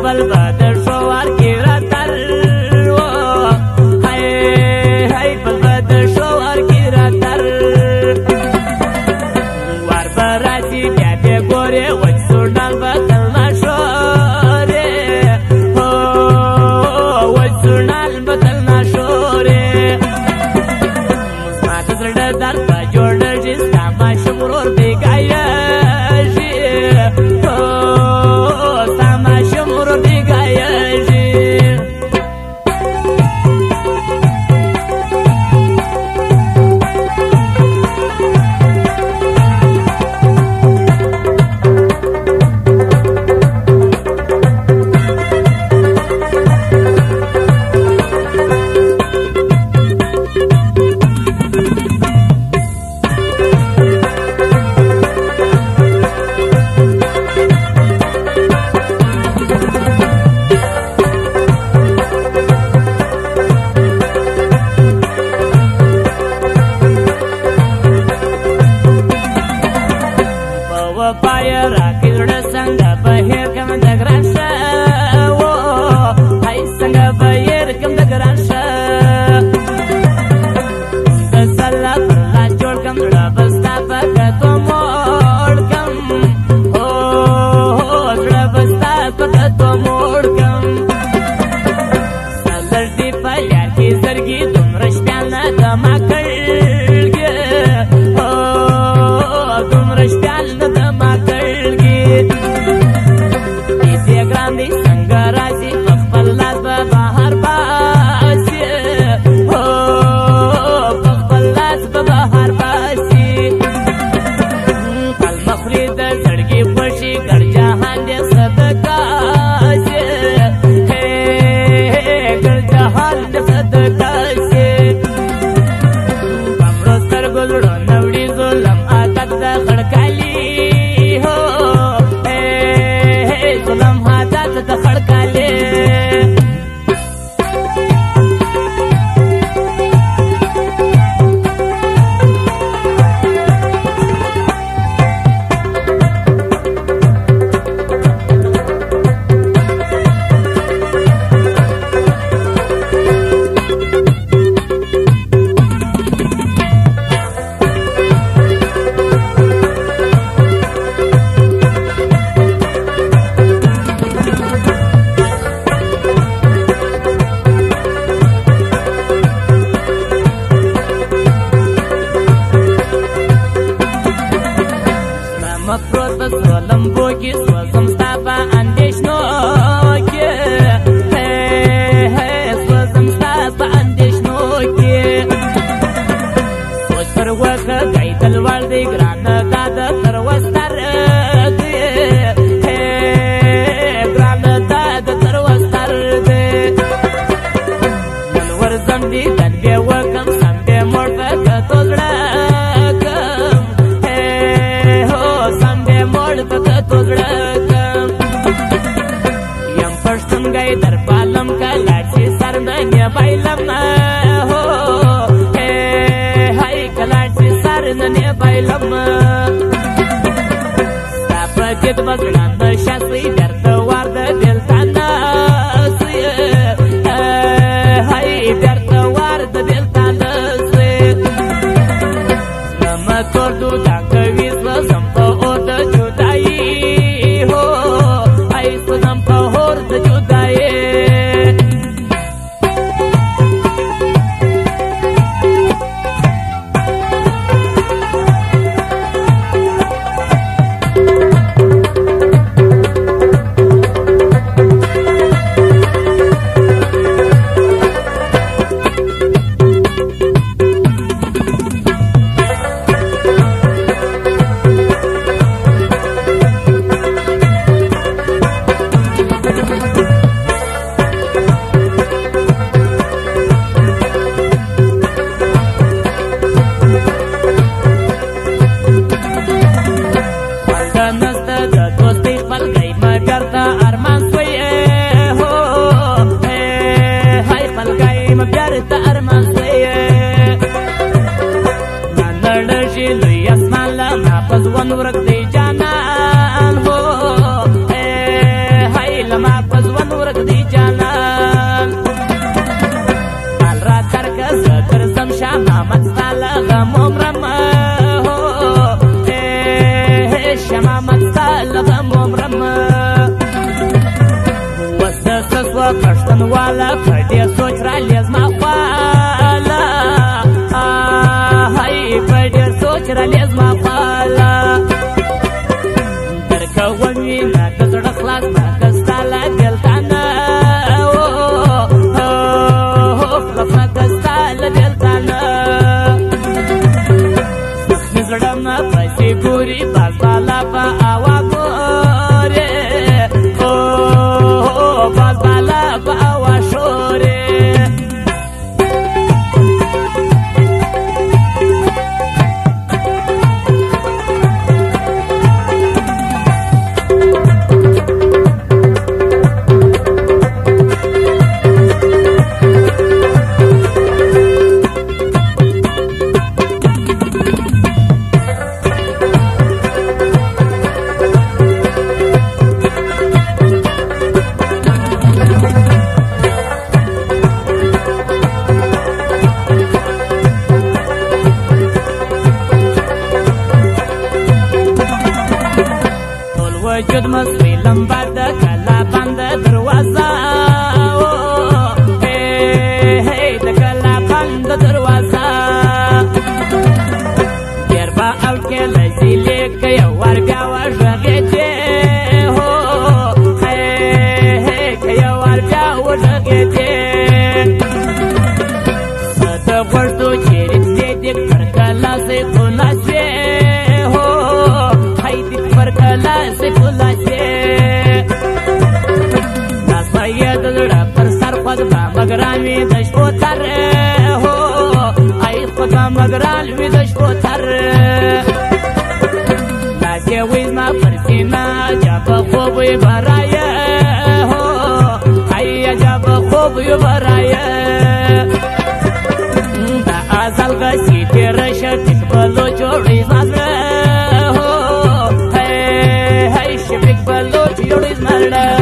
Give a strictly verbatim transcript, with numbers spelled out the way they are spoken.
بل بدر شوار کی راتر هاي هاي بل بدر شوار کی راتر وار برازي بیا دې ګورې وچ سوډان بدل نشورې هو وچ سوډان بدل نشورې زما د زړه درد به جوړ شي ستا ماشوم ورور بېګایه شي هو ستا ماشوم ورور بېګایه شي پای راکې زړه څنګه بهیر کم د ګران شه هاي څنګه بهیر کم د ګران شه د سلا پر لاس جوړ کم زړه به ستا په کتو موړ کم زړه به ستا په کتو موړ کم سلر دې په یار کې زرګي دومره شپیان نه دما کړګې دومره شپیان نه دما کړګې دې ګران دې څنګه راځي په خپل لاس به بهر باسي په خپل لاس به بهر باسي پل مخري د زړګي خوشي ګر جهان دې صدقه سي ګر جهان دې صدقه سي پمړو سترګو زړه نوړي ظلم عادت د خړکالي هو ظلم عادت د خړکالي مفروض به سولمبو کې سوزم ستا په اندېښنو کې سوزم ستا په اندېښنو کې سوچ پر وکړه ګایدل وړ دی ګرانه دا د تر وستر دی ګرانه دا د تر وستر دی نن ورځم دي تن بیا وکم سم دې موړ په کتو زړه یم پښتون گئی در پالم کا لاټي سر نه بایلم هو هاي کلاټي سر نه بایلم ستا په کې د بزړان د شاسي درد ورد دل تانا سي هاي درد ورد دل تانا سي لما کوردو دا کوي سم په او د جدائی سنم په هور د جدایې پښتون والا په دې سوچ را لیز ما خواله هی په دې سوچ را لیز ما خواله درکوم وینه د زړه خلاص ما که ستا له دلته نه خلاص ما که ستا له دلته نه زخمي زړه مه پسې ګوري باز بالا په هوا ګورې باز بالا په هوا شورې وجود مسوی لمبا د کلا بند دروازه د کلا بند دروازه ډېر به او کې لزیلې که یو وار بیا وږغېدې که یو وار بیا وږغېدې څه د غوږدو چیرې تلې دې پر کلا سې خلاصې پر کلا سے خلاصے ناس بھائی دلڑا پر سر خود با مگران وی دشپو تر ہو آئی خود با مگران وی دشپو تر لاسی ویز ما پر سینا جاب خوبی برایا ہو آئی جاب خوبی برایا دا ازل غسی تیرش تک بلو چوڑی زازر Big Baloch, you're his murder.